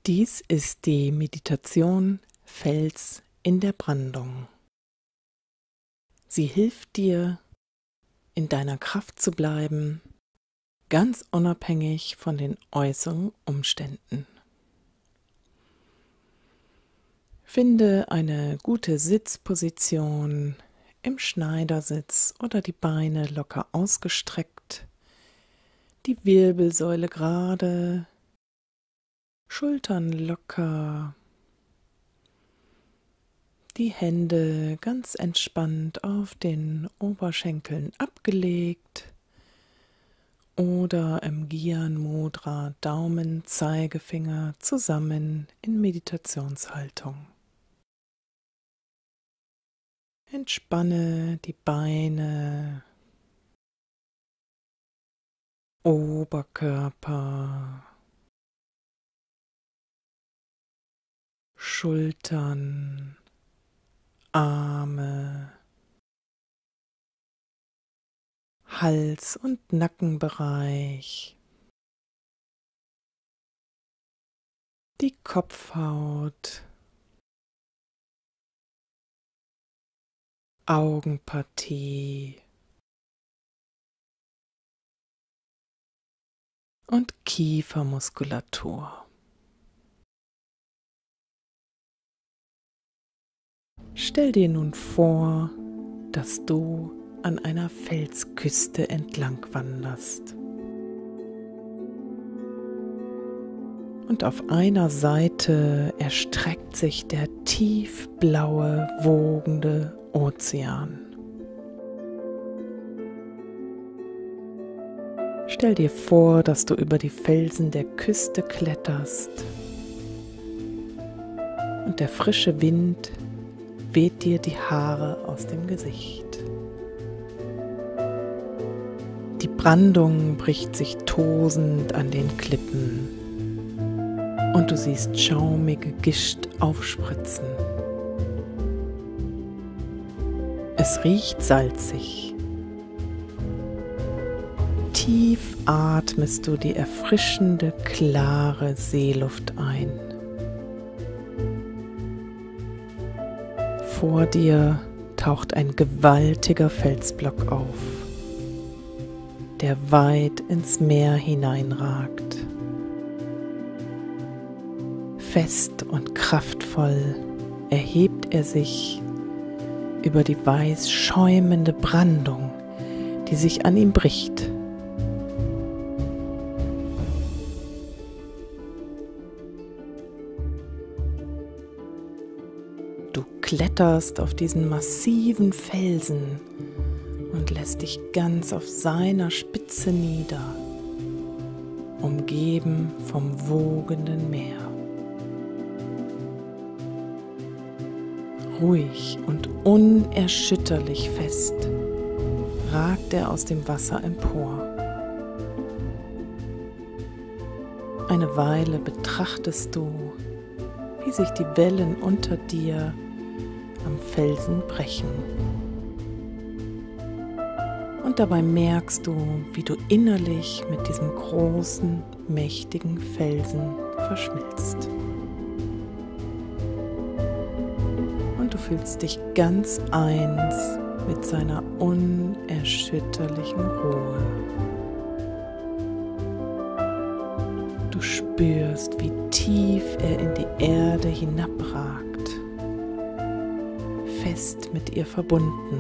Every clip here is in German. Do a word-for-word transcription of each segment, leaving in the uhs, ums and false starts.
Dies ist die Meditation Fels in der Brandung. Sie hilft dir, in deiner Kraft zu bleiben, ganz unabhängig von den äußeren Umständen. Finde eine gute Sitzposition im Schneidersitz oder die Beine locker ausgestreckt, die Wirbelsäule gerade, Schultern locker, die Hände ganz entspannt auf den Oberschenkeln abgelegt oder im Gyan Mudra Daumen, Zeigefinger zusammen in Meditationshaltung. Entspanne die Beine, Oberkörper, Schultern, Arme, Hals- und Nackenbereich, die Kopfhaut, Augenpartie und Kiefermuskulatur. Stell dir nun vor, dass du an einer Felsküste entlang wanderst. Und auf einer Seite erstreckt sich der tiefblaue, wogende Ozean. Stell dir vor, dass du über die Felsen der Küste kletterst und der frische Wind weht dir die Haare aus dem Gesicht. Die Brandung bricht sich tosend an den Klippen und du siehst schaumige Gischt aufspritzen. Es riecht salzig. Tief atmest du die erfrischende, klare Seeluft ein. Vor dir taucht ein gewaltiger Felsblock auf, der weit ins Meer hineinragt. Fest und kraftvoll erhebt er sich über die weiß schäumende Brandung, die sich an ihm bricht. Du kletterst auf diesen massiven Felsen und lässt dich ganz auf seiner Spitze nieder, umgeben vom wogenden Meer. Ruhig und unerschütterlich fest ragt er aus dem Wasser empor. Eine Weile betrachtest du, wie sich die Wellen unter dir am Felsen brechen. Und dabei merkst du, wie du innerlich mit diesem großen, mächtigen Felsen verschmilzt. Und du fühlst dich ganz eins mit seiner unerschütterlichen Ruhe. Du spürst, wie tief er in die Erde hinabragt, fest mit ihr verbunden.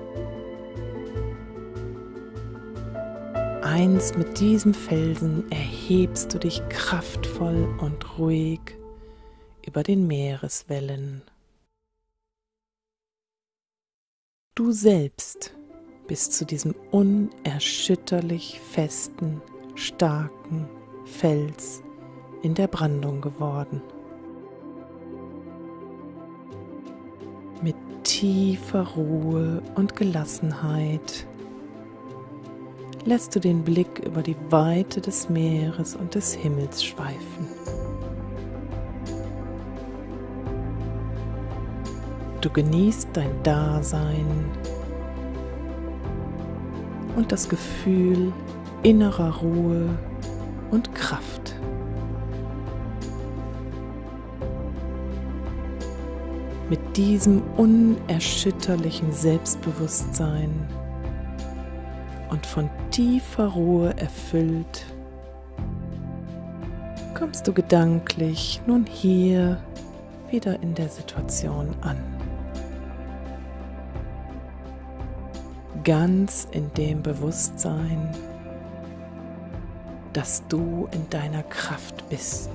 Eins mit diesem Felsen erhebst du dich kraftvoll und ruhig über den Meereswellen. Du selbst bist zu diesem unerschütterlich festen, starken Fels in der Brandung geworden. Mit tiefer Ruhe und Gelassenheit lässt du den Blick über die Weite des Meeres und des Himmels schweifen. Du genießt dein Dasein und das Gefühl innerer Ruhe und Kraft. mit diesem unerschütterlichen Selbstbewusstsein und von tiefer Ruhe erfüllt, kommst du gedanklich nun hier wieder in der Situation an. Ganz in dem Bewusstsein, dass du in deiner Kraft bist,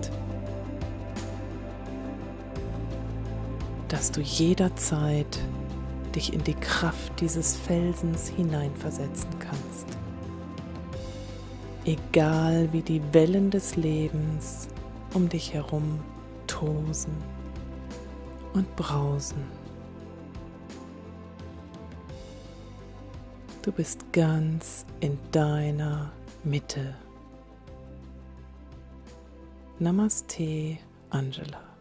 dass du jederzeit dich in die Kraft dieses Felsens hineinversetzen kannst. Egal wie die Wellen des Lebens um dich herum tosen und brausen. Du bist ganz in deiner Mitte. Namaste, Angela.